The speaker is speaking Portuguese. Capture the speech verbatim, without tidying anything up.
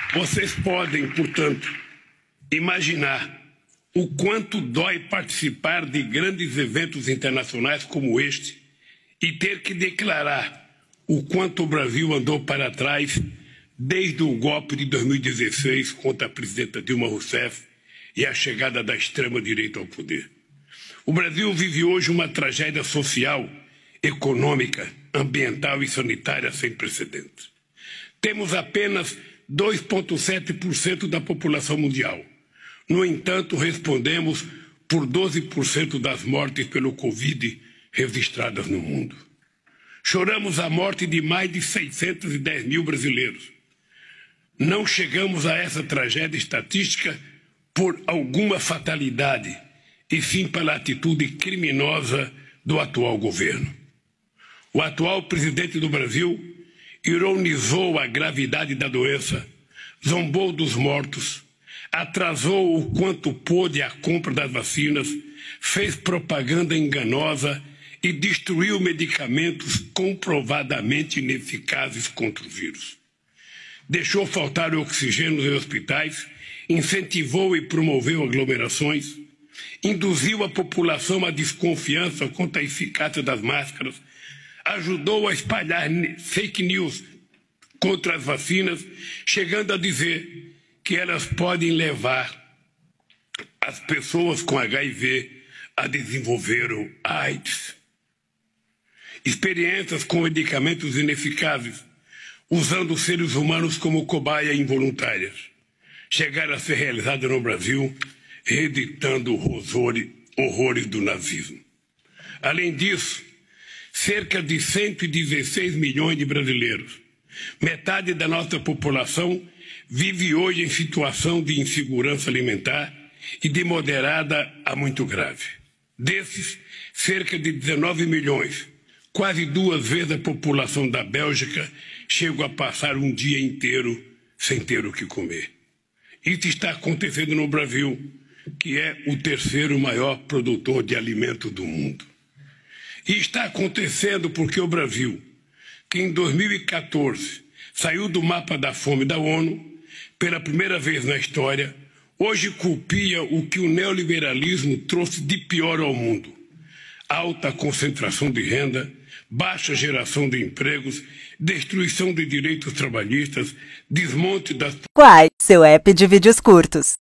Vocês podem, portanto, imaginar o quanto dói participar de grandes eventos internacionais como este e ter que declarar o quanto o Brasil andou para trás desde o golpe de dois mil e dezesseis contra a presidenta Dilma Rousseff e a chegada da extrema-direita ao poder. O Brasil vive hoje uma tragédia social, econômica, ambiental e sanitária sem precedentes. Temos apenas dois vírgula sete por cento da população mundial. No entanto, respondemos por doze por cento das mortes pelo Covid registradas no mundo. Choramos a morte de mais de seiscentos e dez mil brasileiros. Não chegamos a essa tragédia estatística por alguma fatalidade, e sim pela atitude criminosa do atual governo. O atual presidente do Brasil ironizou a gravidade da doença, zombou dos mortos, atrasou o quanto pôde a compra das vacinas, fez propaganda enganosa e destruiu medicamentos comprovadamente ineficazes contra o vírus. Deixou faltar o oxigênio em hospitais, incentivou e promoveu aglomerações, induziu a população à desconfiança quanto à eficácia das máscaras, ajudou a espalhar fake news contra as vacinas, chegando a dizer que elas podem levar as pessoas com H I V a desenvolver o AIDS. Experiências com medicamentos ineficazes, usando os seres humanos como cobaia involuntárias, chegaram a ser realizadas no Brasil, reeditando horrores do nazismo. Além disso, cerca de cento e dezesseis milhões de brasileiros, metade da nossa população, vive hoje em situação de insegurança alimentar e de moderada a muito grave. Desses, cerca de dezenove milhões, quase duas vezes a população da Bélgica, chegam a passar um dia inteiro sem ter o que comer. Isso está acontecendo no Brasil, que é o terceiro maior produtor de alimentos do mundo. E está acontecendo porque o Brasil, que em dois mil e quatorze saiu do mapa da fome da ONU, pela primeira vez na história, hoje culpia o que o neoliberalismo trouxe de pior ao mundo: alta concentração de renda, baixa geração de empregos, destruição de direitos trabalhistas, desmonte das... Quai, seu app de vídeos curtos.